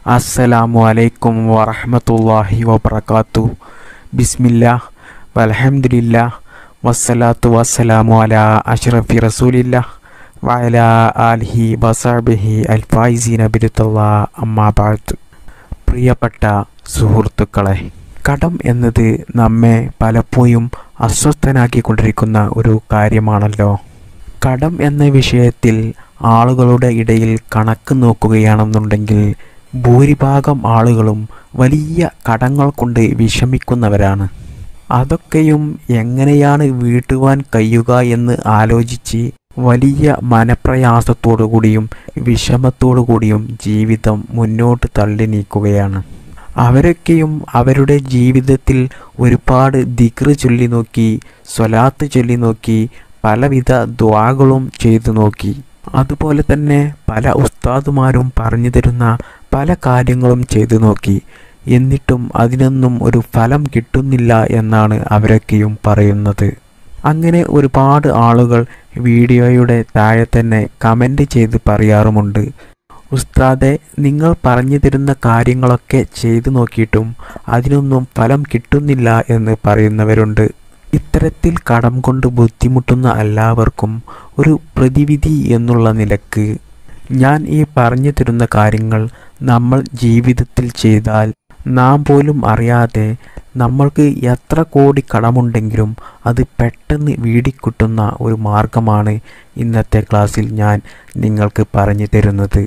അസ്സലാമു അലൈക്കും വറഹ്മത്തുള്ളാഹി വബറകാതുഹു. ബിസ്മില്ലാഹ് വൽഹംദുലില്ലാഹ് വസ്സലാത്തു വസ്സലാമു അലാ അഷ്റഫി റസൂലില്ലാഹ് വഅലാ ആലിഹി വസഹ്ബിഹി അൽഫായിസീന ബിറുത്തല്ലാഹ് അമ്മാ ബഅദ്. പ്രിയപ്പെട്ട സുഹൃത്തുക്കളെ, കടം എന്നത് നമ്മെ പലപ്പോഴും അസ്വസ്ഥനാക്കിക്കൊണ്ടിരിക്കുന്ന ഒരു കാര്യമാണല്ലോ. കടം എന്ന വിഷയത്തിൽ ആളുകളുടെ ഇടയിൽ കണക്ക് നോക്കുകയാണെന്നുണ്ടെങ്കിൽ ഭൂരിഭാഗം ആളുകളും വലിയ കടങ്ങൾ കൊണ്ട് വിഷമിക്കുന്നവരാണ്. അതൊക്കെയും എങ്ങനെയാണ് വീട്ടുവാൻ കഴിയുക എന്ന് ആലോചിച്ച് വലിയ മനപ്രയാസത്തോടു കൂടിയും വിഷമത്തോടു കൂടിയും ജീവിതം മുന്നോട്ട് തള്ളി നീക്കുകയാണ്. അവരൊക്കെയും അവരുടെ ജീവിതത്തിൽ ഒരുപാട് ദിക്റ് ചൊല്ലി നോക്കി, സ്വലാത്ത് ചൊല്ലി നോക്കി, പലവിധ ദുആകളും ചെയ്തു നോക്കി. അതുപോലെ തന്നെ പല ഉസ്താദുമാരും പറഞ്ഞു തരുന്ന പല കാര്യങ്ങളും ചെയ്തു നോക്കി. എന്നിട്ടും അതിനൊന്നും ഒരു ഫലം കിട്ടുന്നില്ല എന്നാണ് അവരൊക്കെയും പറയുന്നത്. അങ്ങനെ ഒരുപാട് ആളുകൾ വീഡിയോയുടെ താഴെ തന്നെ കമൻ്റ് ചെയ്ത് പറയാറുമുണ്ട്, ഉസ്താദെ, നിങ്ങൾ പറഞ്ഞു തരുന്ന കാര്യങ്ങളൊക്കെ ചെയ്തു നോക്കിയിട്ടും അതിനൊന്നും ഫലം കിട്ടുന്നില്ല എന്ന് പറയുന്നവരുണ്ട്. ഇത്തരത്തിൽ കടം കൊണ്ട് ബുദ്ധിമുട്ടുന്ന എല്ലാവർക്കും ഒരു പ്രതിവിധി എന്നുള്ള നിലക്ക് ഞാൻ ഈ പറഞ്ഞു തരുന്ന കാര്യങ്ങൾ നമ്മൾ ജീവിതത്തിൽ ചെയ്താൽ നാം പോലും അറിയാതെ നമ്മൾക്ക് എത്ര കോടി കടമുണ്ടെങ്കിലും അത് പെട്ടെന്ന് വീടിക്കിട്ടുന്ന ഒരു മാർഗമാണ് ഇന്നത്തെ ക്ലാസ്സിൽ ഞാൻ നിങ്ങൾക്ക് പറഞ്ഞു തരുന്നത്.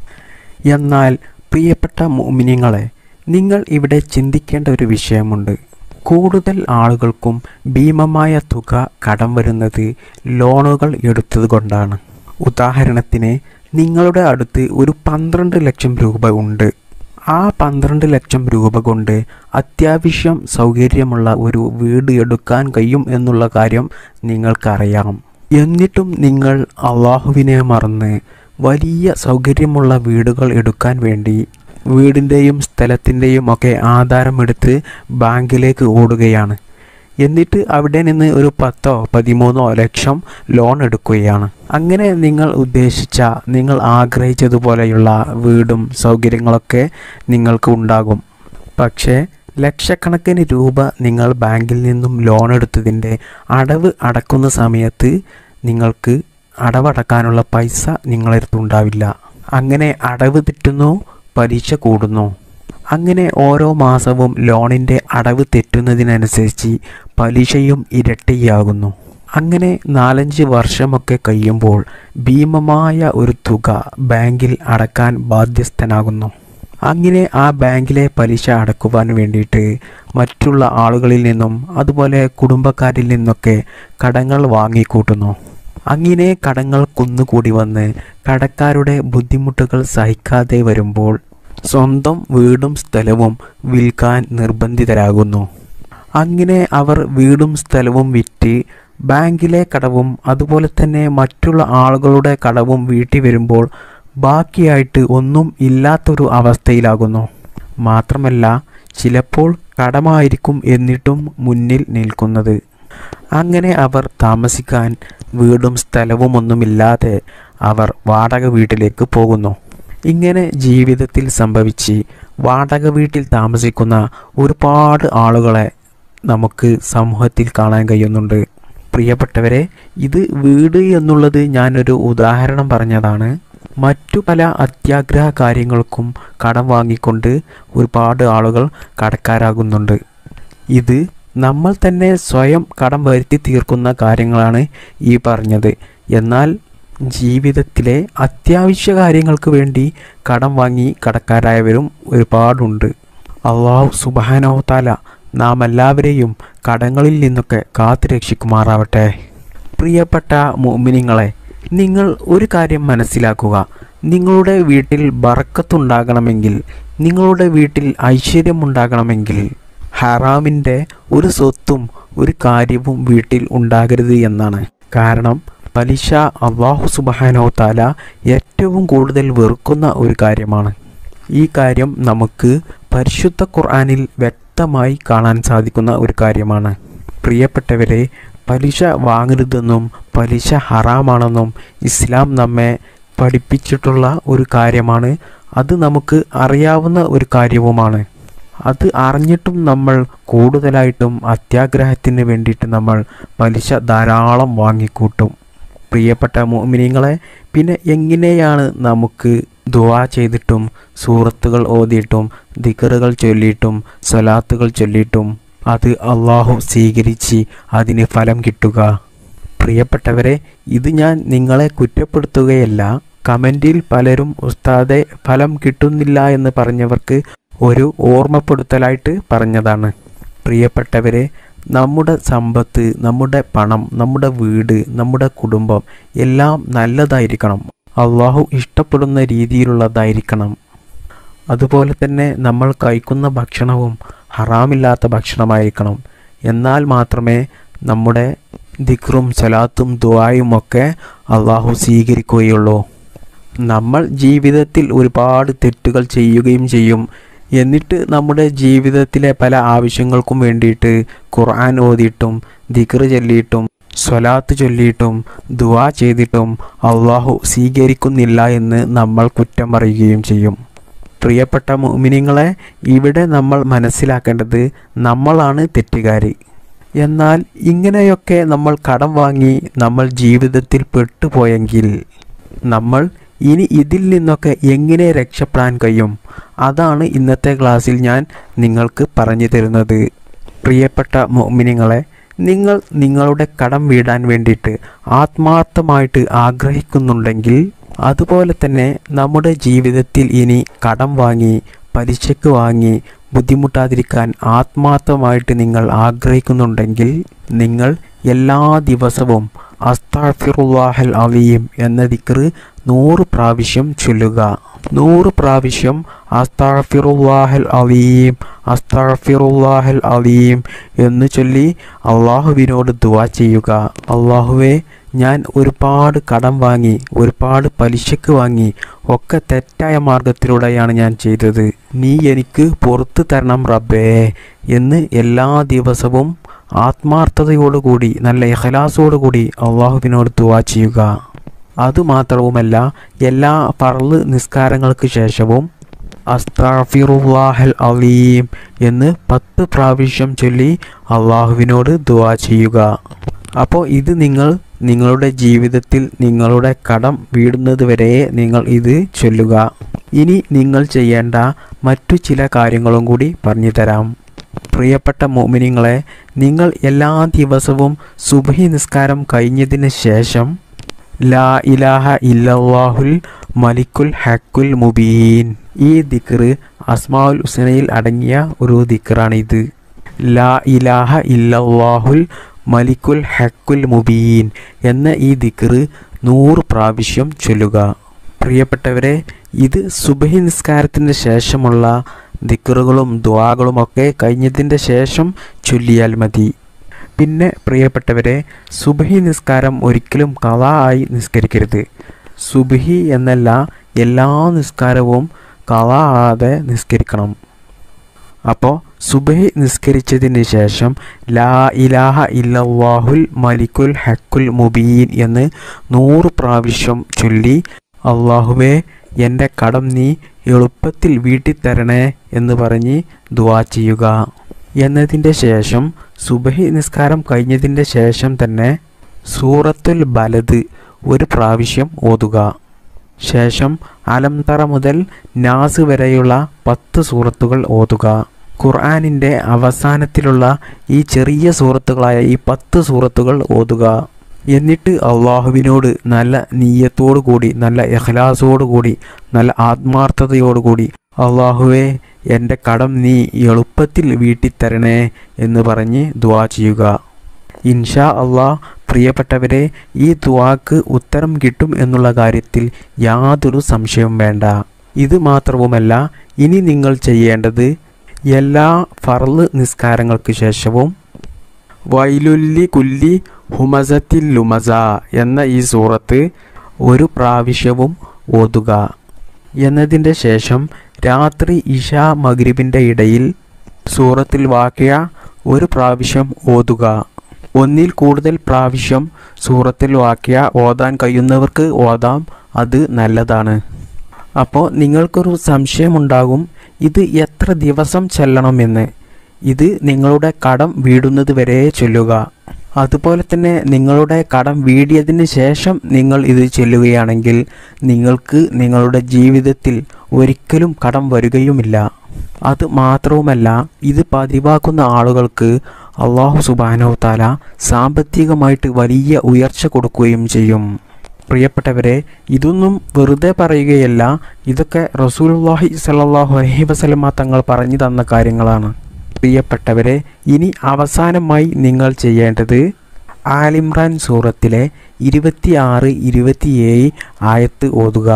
എന്നാൽ പ്രിയപ്പെട്ട മുഅ്മിനീങ്ങളെ, നിങ്ങൾ ഇവിടെ ചിന്തിക്കേണ്ട ഒരു വിഷയമുണ്ട്. കൂടുതൽ ആളുകൾക്കും ഭീമമായ തുക കടം വരുന്നത് ലോണുകൾ എടുത്തതുകൊണ്ടാണ്. ഉദാഹരണത്തിന്, നിങ്ങളുടെ അടുത്ത് ഒരു 12 ലക്ഷം രൂപ ഉണ്ട്. ആ 12 ലക്ഷം രൂപ കൊണ്ട് അത്യാവശ്യം സൗകര്യമുള്ള ഒരു വീട് എടുക്കാൻ കഴിയും എന്നുള്ള കാര്യം നിങ്ങൾക്കറിയാം. എന്നിട്ടും നിങ്ങൾ അള്ളാഹുവിനെ മറന്ന് വലിയ സൗകര്യമുള്ള വീടുകൾ എടുക്കാൻ വേണ്ടി വീടിൻ്റെയും സ്ഥലത്തിൻ്റെയും ഒക്കെ ആധാരമെടുത്ത് ബാങ്കിലേക്ക് ഓടുകയാണ്. എന്നിട്ട് അവിടെ നിന്ന് ഒരു 10-13 ലക്ഷം ലോൺ എടുക്കുകയാണ്. അങ്ങനെ നിങ്ങൾ ഉദ്ദേശിച്ച, നിങ്ങൾ ആഗ്രഹിച്ചതുപോലെയുള്ള വീടും സൗകര്യങ്ങളൊക്കെ നിങ്ങൾക്ക് ഉണ്ടാകും. പക്ഷേ ലക്ഷക്കണക്കിന് രൂപ നിങ്ങൾ ബാങ്കിൽ നിന്നും ലോൺ എടുത്തതിൻ്റെ അടവ് അടക്കുന്ന സമയത്ത് നിങ്ങൾക്ക് അടവടക്കാനുള്ള പൈസ നിങ്ങളടുത്തുണ്ടാവില്ല. അങ്ങനെ അടവ് തെറ്റുന്നു, പലിശ കൂടുന്നു. അങ്ങനെ ഓരോ മാസവും ലോണിൻ്റെ അടവ് തെറ്റുന്നതിനനുസരിച്ച് പലിശയും ഇരട്ടിയാകുന്നു. അങ്ങനെ 4-5 വർഷമൊക്കെ കഴിയുമ്പോൾ ഭീമമായ ഒരു തുക ബാങ്കിൽ അടക്കാൻ ബാധ്യസ്ഥനാകുന്നു. അങ്ങനെ ആ ബാങ്കിലെ പലിശ അടക്കുവാൻ വേണ്ടിയിട്ട് മറ്റുള്ള ആളുകളിൽ നിന്നും അതുപോലെ കുടുംബക്കാരിൽ നിന്നൊക്കെ കടങ്ങൾ വാങ്ങിക്കൂട്ടുന്നു. അങ്ങനെ കടങ്ങൾ കുന്നുകൂടി വന്ന് കടക്കാരുടെ ബുദ്ധിമുട്ടുകൾ സഹിക്കാതെ വരുമ്പോൾ സ്വന്തം വീടും സ്ഥലവും വിൽക്കാൻ നിർബന്ധിതരാകുന്നു. അങ്ങനെ അവർ വീടും സ്ഥലവും വിറ്റ് ബാങ്കിലെ കടവും അതുപോലെ തന്നെ മറ്റുള്ള ആളുകളുടെ കടവും വീട്ടി വരുമ്പോൾ ബാക്കിയായിട്ട് ഒന്നും ഇല്ലാത്തൊരു അവസ്ഥയിലാകുന്നു. മാത്രമല്ല, ചിലപ്പോൾ കടമായിരിക്കും എന്നിട്ടും മുന്നിൽ നിൽക്കുന്നത്. അങ്ങനെ അവർ താമസിക്കാൻ വീടും സ്ഥലവും ഒന്നുമില്ലാതെ അവർ വാടക വീട്ടിലേക്ക് പോകുന്നു. ഇങ്ങനെ ജീവിതത്തിൽ സംഭവിച്ച് വാടക വീട്ടിൽ താമസിക്കുന്ന ഒരുപാട് ആളുകളെ നമുക്ക് സമൂഹത്തിൽ കാണാൻ കഴിയുന്നുണ്ട്. പ്രിയപ്പെട്ടവരെ, ഇത് വീട് എന്നുള്ളത് ഞാനൊരു ഉദാഹരണം പറഞ്ഞതാണ്. മറ്റു പല അത്യാഗ്രഹ കാര്യങ്ങൾക്കും കടം വാങ്ങിക്കൊണ്ട് ഒരുപാട് ആളുകൾ കടക്കാരാകുന്നുണ്ട്. ഇത് നമ്മൾ തന്നെ സ്വയം കടം വരുത്തി തീർക്കുന്ന കാര്യങ്ങളാണ് ഈ പറഞ്ഞത്. എന്നാൽ ജീവിതത്തിലെ അത്യാവശ്യ കാര്യങ്ങൾക്ക് വേണ്ടി കടം വാങ്ങി കടക്കാരായവരും ഒരുപാടുണ്ട്. അല്ലാഹു സുബ്ഹാനഹു തആല നാം എല്ലാവരെയും കടങ്ങളിൽ നിന്നൊക്കെ കാത്തു രക്ഷിക്കുമാറാവട്ടെ. പ്രിയപ്പെട്ട മുഅ്മിനീങ്ങളെ, നിങ്ങൾ ഒരു കാര്യം മനസ്സിലാക്കുക. നിങ്ങളുടെ വീട്ടിൽ ബറക്കത്തുണ്ടാകണമെങ്കിൽ, നിങ്ങളുടെ വീട്ടിൽ ഐശ്വര്യമുണ്ടാകണമെങ്കിൽ ഹറാമിൻ്റെ ഒരു സ്വത്തും ഒരു കാര്യവും വീട്ടിൽ ഉണ്ടാകരുത് എന്നാണ്. കാരണം പലിശ അല്ലാഹു സുബ്ഹാനഹു തആല ഏറ്റവും കൂടുതൽ വെറുക്കുന്ന ഒരു കാര്യമാണ്. ഈ കാര്യം നമുക്ക് പരിശുദ്ധ ഖുർആനിൽ വ്യക്തമായി കാണാൻ സാധിക്കുന്ന ഒരു കാര്യമാണ്. പ്രിയപ്പെട്ടവരെ, പലിശ വാങ്ങരുതെന്നും പലിശ ഹറാമാണെന്നും ഇസ്ലാം നമ്മെ പഠിപ്പിച്ചിട്ടുള്ള ഒരു കാര്യമാണ്. അത് നമുക്ക് അറിയാവുന്ന ഒരു കാര്യവുമാണ്. അത് അറിഞ്ഞിട്ടും നമ്മൾ കൂടുതലായിട്ടും അത്യാഗ്രഹത്തിന് വേണ്ടിയിട്ട് നമ്മൾ പലിശ ധാരാളം വാങ്ങിക്കൂട്ടും. പ്രിയപ്പെട്ട മുഅ്മിനീങ്ങളെ, പിന്നെ എങ്ങനെയാണ് നമുക്ക് ദുആ ചെയ്തിട്ടും സൂറത്തുകൾ ഓതിയിട്ടും ദിക്റുകൾ ചൊല്ലിയിട്ടും സ്വലാത്തുകൾ ചൊല്ലിയിട്ടും അത് അള്ളാഹു സ്വീകരിച്ച് അതിന് ഫലം കിട്ടുക? പ്രിയപ്പെട്ടവരെ, ഇത് ഞാൻ നിങ്ങളെ കുറ്റപ്പെടുത്തുകയല്ല. കമൻറ്റിൽ പലരും ഉസ്താദെ ഫലം കിട്ടുന്നില്ല എന്ന് പറഞ്ഞവർക്ക് ഒരു ഓർമ്മപ്പെടുത്തലായിട്ട് പറഞ്ഞതാണ്. പ്രിയപ്പെട്ടവരെ, നമ്മുടെ സമ്പത്ത്, നമ്മുടെ പണം, നമ്മുടെ വീട്, നമ്മുടെ കുടുംബം എല്ലാം നല്ലതായിരിക്കണം. അള്ളാഹു ഇഷ്ടപ്പെടുന്ന രീതിയിലുള്ളതായിരിക്കണം. അതുപോലെ തന്നെ നമ്മൾ കഴിക്കുന്ന ഭക്ഷണവും ഹറാമില്ലാത്ത ഭക്ഷണമായിരിക്കണം. എന്നാൽ മാത്രമേ നമ്മുടെ ദിക്റും സലാത്തും ദുആയും ഒക്കെ അള്ളാഹു സ്വീകരിക്കുകയുള്ളൂ. നമ്മൾ ജീവിതത്തിൽ ഒരുപാട് തെറ്റുകൾ ചെയ്യുകയും ചെയ്യും. എന്നിട്ട് നമ്മുടെ ജീവിതത്തിലെ പല ആവശ്യങ്ങൾക്കും വേണ്ടിയിട്ട് ഖുർആൻ ഓതിയിട്ടും ദിക്റ് ചൊല്ലിയിട്ടും സ്വലാത്ത് ചൊല്ലിയിട്ടും ദുആ ചെയ്തിട്ടും അള്ളാഹു സ്വീകരിക്കുന്നില്ല എന്ന് നമ്മൾ കുറ്റം പറയുകയും ചെയ്യും. പ്രിയപ്പെട്ട മുഅ്മിനീങ്ങളെ, ഇവിടെ നമ്മൾ മനസ്സിലാക്കേണ്ടത് നമ്മളാണ് തെറ്റുകാരി. എന്നാൽ ഇങ്ങനെയൊക്കെ നമ്മൾ കടം വാങ്ങി നമ്മൾ ജീവിതത്തിൽ പെട്ടുപോയെങ്കിൽ നമ്മൾ ഇനി ഇതിൽ നിന്നൊക്കെ എങ്ങനെ രക്ഷപ്പെടാൻ കഴിയും? അതാണ് ഇന്നത്തെ ക്ലാസ്സിൽ ഞാൻ നിങ്ങൾക്ക് പറഞ്ഞു തരുന്നത്. പ്രിയപ്പെട്ട മുഅ്മിനീങ്ങളെ, നിങ്ങൾ നിങ്ങളുടെ കടം വീടാൻ വേണ്ടിയിട്ട് ആത്മാർത്ഥമായിട്ട് ആഗ്രഹിക്കുന്നുണ്ടെങ്കിൽ, അതുപോലെ തന്നെ നമ്മുടെ ജീവിതത്തിൽ ഇനി കടം വാങ്ങി പലിശക്ക് വാങ്ങി ബുദ്ധിമുട്ടാതിരിക്കാൻ ആത്മാർത്ഥമായിട്ട് നിങ്ങൾ ആഗ്രഹിക്കുന്നുണ്ടെങ്കിൽ, നിങ്ങൾ എല്ലാ ദിവസവും അസ്തഗ്ഫിറുല്ലാഹൽ അലീം എന്ന ദിക്റ് 100 പ്രാവശ്യം ചൊല്ലുക. 100 പ്രാവശ്യം അസ്തഗ്ഫിറുല്ലാഹൽ അലീം അസ്തഗ്ഫിറുല്ലാഹൽ അലീം എന്ന് ചൊല്ലി അള്ളാഹുവിനോട് ദുആ ചെയ്യുക. അള്ളാഹുവേ, ഞാൻ ഒരുപാട് കടം വാങ്ങി, ഒരുപാട് പലിശക്ക് വാങ്ങി, ഒക്കെ തെറ്റായ മാർഗത്തിലൂടെയാണ് ഞാൻ ചെയ്തത്. നീ എനിക്ക് പുറത്തു തരണം റബ്ബേ എന്ന് എല്ലാ ദിവസവും ആത്മാർത്ഥതയോടുകൂടി നല്ല ഇഖ്ലാസോടുകൂടി അള്ളാഹുവിനോട് ദുആ ചെയ്യുക. അതുമാത്രവുമല്ല, എല്ലാ ഫർള് നിസ്കാരങ്ങൾക്ക് ശേഷവും അസ്തഗ്ഫിറുല്ലാഹൽ അലീം എന്ന് 10 പ്രാവശ്യം ചൊല്ലി അള്ളാഹുവിനോട് ദുആ ചെയ്യുക. അപ്പോൾ ഇത് നിങ്ങൾ നിങ്ങളുടെ ജീവിതത്തിൽ നിങ്ങളുടെ കടം വീടുന്നത് വരെ നിങ്ങൾ ഇത് ചൊല്ലുക. ഇനി നിങ്ങൾ ചെയ്യേണ്ട മറ്റു ചില കാര്യങ്ങളും കൂടി പറഞ്ഞു തരാം. പ്രിയപ്പെട്ട മുഅ്മിനീങ്ങളെ, നിങ്ങൾ എല്ലാ ദിവസവും സുബ്ഹി നിസ്കാരം കഴിഞ്ഞതിന് ശേഷം ലാ ഇലാഹ ഇല്ലല്ലാഹുൽ മലിക്കുൽ ഹക്കുൽ മുബീൻ, ഈ ദിക്റ് അസ്മാഉൽ ഹുസ്നയിൽ അടങ്ങിയ ഒരു ദിക്റാണിത്. ലാ ഇലാഹ ഇല്ലല്ലാഹുൽ മലിക്കുൽ ഹക്കുൽ മുബീൻ എന്ന ഈ ദിക്റ് 100 പ്രാവശ്യം ചൊല്ലുക. പ്രിയപ്പെട്ടവരെ, ഇത് സുബ്ഹി നിസ്കാരത്തിന് ശേഷമുള്ള ദിക്റുകളും ദുആകളുമൊക്കെ കഴിഞ്ഞതിൻ്റെ ശേഷം ചൊല്ലിയാൽ മതി. പിന്നെ പ്രിയപ്പെട്ടവരെ, സുബ്ഹി നിസ്കാരം ഒരിക്കലും ഖളാ ആയി നിസ്കരിക്കരുത്. സുബ്ഹി എന്നല്ല, എല്ലാ നിസ്കാരവും ഖളാ ആകാതെ നിസ്കരിക്കണം. അപ്പോൾ സുബ്ഹി നിസ്കരിച്ചതിന് ശേഷം ലാ ഇലാഹ ഇല്ലല്ലാഹുൽ മലിക്കുൽ ഹക്കുൽ മുബീൻ എന്ന് 100 പ്രാവശ്യം ചൊല്ലി അള്ളാഹുവേ, എൻ്റെ കടം നീ എളുപ്പത്തിൽ വീട്ടിത്തരണേ എന്ന് പറഞ്ഞ് ദുആ ചെയ്യുക. എന്നതിൻ്റെ ശേഷം സുബ്ഹി നിസ്കാരം കഴിഞ്ഞതിൻ്റെ ശേഷം തന്നെ സൂറത്തുൽ ബലദ് 1 പ്രാവശ്യം ഓതുക. ശേഷം അലം തറ മുതൽ നാസ് വരെയുള്ള 10 സൂറത്തുകൾ ഓതുക. ഖുർആനിൻ്റെ അവസാനത്തിലുള്ള ഈ ചെറിയ സൂറത്തുകളായ ഈ 10 സൂറത്തുകൾ ഓതുക. എന്നിട്ട് അള്ളാഹുവിനോട് നല്ല നീയത്തോടു കൂടി, നല്ല ഇഖ്ലാസോടു കൂടി, നല്ല ആത്മാർത്ഥതയോടുകൂടി അള്ളാഹുവേ, എൻ്റെ കടം നീ എളുപ്പത്തിൽ വീട്ടിത്തരണേ എന്ന് പറഞ്ഞ് ദുആ ചെയ്യുക. ഇൻഷാ അള്ളാഹ് പ്രിയപ്പെട്ടവരെ, ഈ ദുആക്ക് ഉത്തരം കിട്ടും എന്നുള്ള കാര്യത്തിൽ യാതൊരു സംശയവും വേണ്ട. ഇത് മാത്രവുമല്ല, ഇനി നിങ്ങൾ ചെയ്യേണ്ടത് എല്ലാ ഫർള് നിസ്കാരങ്ങൾക്ക് ശേഷവും വൈലുല്ലി കുല്ലി ഹുമസത്തിൽ ലുമസ എന്ന ഈ സൂറത്ത് 1 പ്രാവശ്യവും ഓതുക. എന്നതിൻ്റെ ശേഷം രാത്രി ഇശാ മഗ്രിബിൻ്റെ ഇടയിൽ സൂറത്തുൽ വാഖിയ 1 പ്രാവശ്യം ഓതുക. 1 കൂടുതൽ പ്രാവശ്യം സൂറത്തുൽ വാഖിയ ഓതാൻ കഴിയുന്നവർക്ക് ഓതാം, അത് നല്ലതാണ്. അപ്പോൾ നിങ്ങൾക്കൊരു സംശയമുണ്ടാകും, ഇത് എത്ര ദിവസം ചെല്ലണമെന്ന്. ഇത് നിങ്ങളുടെ കടം വീടുന്നത് വരെ ചൊല്ലുക. അതുപോലെ തന്നെ നിങ്ങളുടെ കടം വീടിയതിന് ശേഷം നിങ്ങൾ ഇത് ചൊല്ലുകയാണെങ്കിൽ നിങ്ങൾക്ക് നിങ്ങളുടെ ജീവിതത്തിൽ ഒരിക്കലും കടം വരികയുമില്ല. അത് മാത്രവുമല്ല, ഇത് പതിവാക്കുന്ന ആളുകൾക്ക് അല്ലാഹു സുബ്ഹാനഹു വ തആല സാമ്പത്തികമായിട്ട് വലിയ ഉയർച്ച കൊടുക്കുകയും ചെയ്യും. പ്രിയപ്പെട്ടവരെ, ഇതൊന്നും വെറുതെ പറയുകയല്ല, ഇതൊക്കെ റസൂലുള്ളാഹി സ്വല്ലല്ലാഹു അലൈഹി വസല്ലമ തങ്ങൾ പറഞ്ഞു തന്ന കാര്യങ്ങളാണ്. പ്രിയപ്പെട്ടവരെ, ഇനി അവസാനമായി നിങ്ങൾ ചെയ്യേണ്ടത് ആലിമ്രാൻ സൂറത്തിലെ 26-27 ആയത്ത് ഓതുക.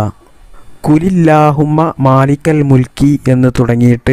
കുലില്ലാഹുമ്മ മാലിക്കൽ മുൽക്കി എന്ന് തുടങ്ങിയിട്ട്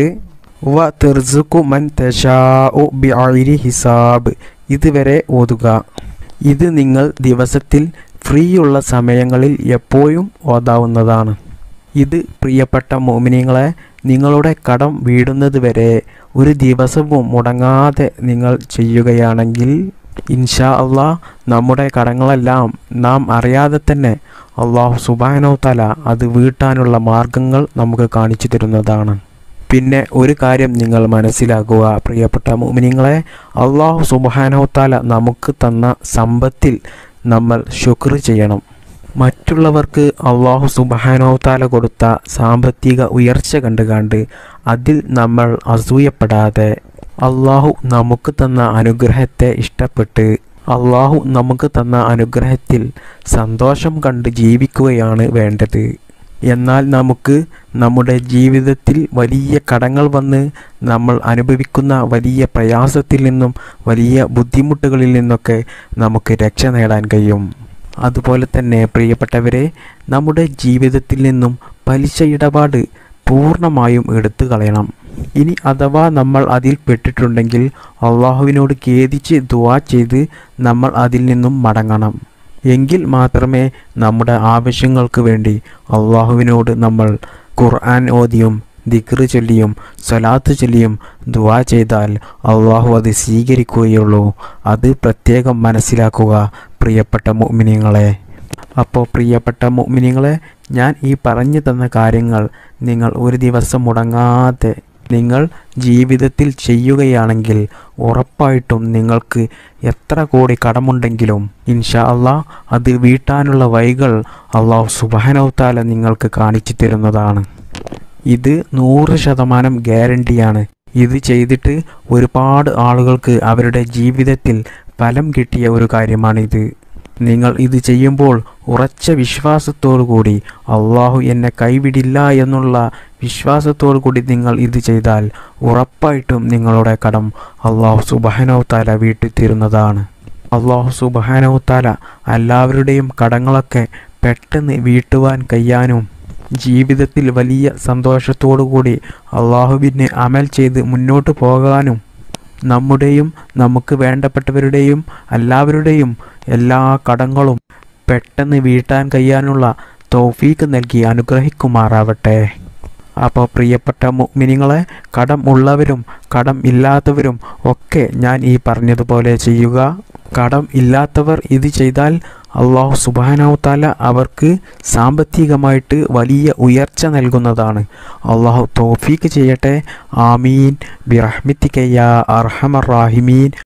വ തിർസുഖു മൻ തശാഉ ബിഗൈരി ഹിസാബ് ഇതുവരെ ഓതുക. ഇത് നിങ്ങൾ ദിവസത്തിൽ ഫ്രീയുള്ള സമയങ്ങളിൽ എപ്പോഴും ഓതാവുന്നതാണ്. ഇത് പ്രിയപ്പെട്ട മുഅ്മിനീങ്ങളെ, നിങ്ങളുടെ കടം വീടുന്നത് വരെ ഒരു ദിവസവും മുടങ്ങാതെ നിങ്ങൾ ചെയ്യുകയാണെങ്കിൽ ഇൻഷാ അല്ലാഹ് നമ്മുടെ കടങ്ങളെല്ലാം നാം അറിയാതെ തന്നെ അല്ലാഹു സുബ്ഹാനഹു വ തആല അത് വീട്ടാനുള്ള മാർഗങ്ങൾ നമുക്ക് കാണിച്ചു തരുന്നതാണ്. പിന്നെ ഒരു കാര്യം നിങ്ങൾ മനസ്സിലാക്കുക പ്രിയപ്പെട്ട മുഅ്മിനീങ്ങളെ, അല്ലാഹു സുബ്ഹാനഹു വ തആല നമുക്ക് തന്ന സമ്പത്തിൽ നമ്മൾ ശുക്ർ ചെയ്യണം. മറ്റുള്ളവർക്ക് അല്ലാഹു സുബ്ഹാനഹു വ തആല കൊടുത്ത സാമ്പത്തിക ഉയർച്ച കണ്ടുകൊണ്ട് അതിൽ നമ്മൾ അസൂയപ്പെടാതെ അല്ലാഹു നമുക്ക് തന്ന അനുഗ്രഹത്തെ ഇഷ്ടപ്പെട്ട് അല്ലാഹു നമുക്ക് തന്ന അനുഗ്രഹത്തിൽ സന്തോഷം കണ്ട് ജീവിക്കുകയാണ് വേണ്ടത്. എന്നാൽ നമുക്ക് നമ്മുടെ ജീവിതത്തിൽ വലിയ കടങ്ങൾ വന്ന് നമ്മൾ അനുഭവിക്കുന്ന വലിയ പ്രയാസത്തിൽ നിന്നും വലിയ ബുദ്ധിമുട്ടുകളിൽ നിന്നൊക്കെ നമുക്ക് രക്ഷ നേടാൻ കഴിയും. അതുപോലെ തന്നെ പ്രിയപ്പെട്ടവരെ, നമ്മുടെ ജീവിതത്തിൽ നിന്നും പലിശ ഇടപാട് പൂർണ്ണമായും എടുത്തു കളയണം. ഇനി അഥവാ നമ്മൾ അതിൽ പെട്ടിട്ടുണ്ടെങ്കിൽ അള്ളാഹുവിനോട് ഖേദിച്ച് ദുആ ചെയ്ത് നമ്മൾ അതിൽ നിന്നും മടങ്ങണം. എങ്കിൽ മാത്രമേ നമ്മുടെ ആവശ്യങ്ങൾക്ക് വേണ്ടി അള്ളാഹുവിനോട് നമ്മൾ ഖുർആൻ ഓതിയും ദിക്ർ ചൊല്ലിയും സ്വലാത്ത് ചൊല്ലിയും ദുആ ചെയ്താൽ അള്ളാഹു അത് സ്വീകരിക്കുകയുള്ളൂ. അത് പ്രത്യേകം മനസ്സിലാക്കുക പ്രിയപ്പെട്ട മുഅ്മിനീങ്ങളെ. അപ്പോൾ പ്രിയപ്പെട്ട മുഅ്മിനീങ്ങളെ, ഞാൻ ഈ പറഞ്ഞു തന്ന കാര്യങ്ങൾ നിങ്ങൾ ഒരു ദിവസം മുടങ്ങാതെ നിങ്ങൾ ജീവിതത്തിൽ ചെയ്യുകയാണെങ്കിൽ ഉറപ്പായിട്ടും നിങ്ങൾക്ക് എത്ര കോടി കടമുണ്ടെങ്കിലും ഇൻഷാ അല്ലാഹ് അത് വീട്ടാനുള്ള വഴികൾ അല്ലാഹു സുബ്ഹാനഹു വ തആല നിങ്ങൾക്ക് കാണിച്ചു തരുന്നതാണ്. ഇത് 100% ഗ്യാരണ്ടിയാണ്. ഇത് ചെയ്തിട്ട് ഒരുപാട് ആളുകൾക്ക് അവരുടെ ജീവിതത്തിൽ ഫലം കിട്ടിയ ഒരു കാര്യമാണിത്. നിങ്ങൾ ഇത് ചെയ്യുമ്പോൾ ഉറച്ച വിശ്വാസത്തോടു കൂടി അള്ളാഹു എന്നെ കൈവിടില്ല എന്നുള്ള വിശ്വാസത്തോടു കൂടി നിങ്ങൾ ഇത് ചെയ്താൽ ഉറപ്പായിട്ടും നിങ്ങളുടെ കടം അള്ളാഹു സുബ്ഹാനഹു വ തആല വീട്ടിത്തരുന്നതാണ്. അള്ളാഹു സുബ്ഹാനഹു വ തആല എല്ലാവരുടെയും കടങ്ങളൊക്കെ പെട്ടെന്ന് വീട്ടുവാൻ കഴിയാനും ജീവിതത്തിൽ വലിയ സന്തോഷത്തോടു കൂടി അള്ളാഹുവിനെ അമൽ ചെയ്ത് മുന്നോട്ട് പോകാനും നമ്മുടെയും നമുക്ക് വേണ്ടപ്പെട്ടവരുടെയും എല്ലാവരുടെയും എല്ലാ കടങ്ങളും പെട്ടെന്ന് വീട്ടാൻ കഴിയാനുള്ള തൗഫീക്ക് നൽകി അനുഗ്രഹിക്കുമാറാവട്ടെ. അപ്പോൾ പ്രിയപ്പെട്ട മുഅ്മിനീങ്ങളെ, കടം ഉള്ളവരും കടം ഇല്ലാത്തവരും ഒക്കെ ഞാൻ ഈ പറഞ്ഞതുപോലെ ചെയ്യുക. കടം ഇല്ലാത്തവർ ഇത് ചെയ്താൽ അല്ലാഹു സുബ്ഹാനഹു വ തആല അവർക്ക് സാമ്പത്തികമായിട്ട് വലിയ ഉയർച്ച നൽകുന്നതാണ്. അല്ലാഹു തൗഫീക്ക് ചെയ്യട്ടെ. ആമീൻ ബിറഹ്മതിക യാ അർഹമർ റാഹിമീൻ.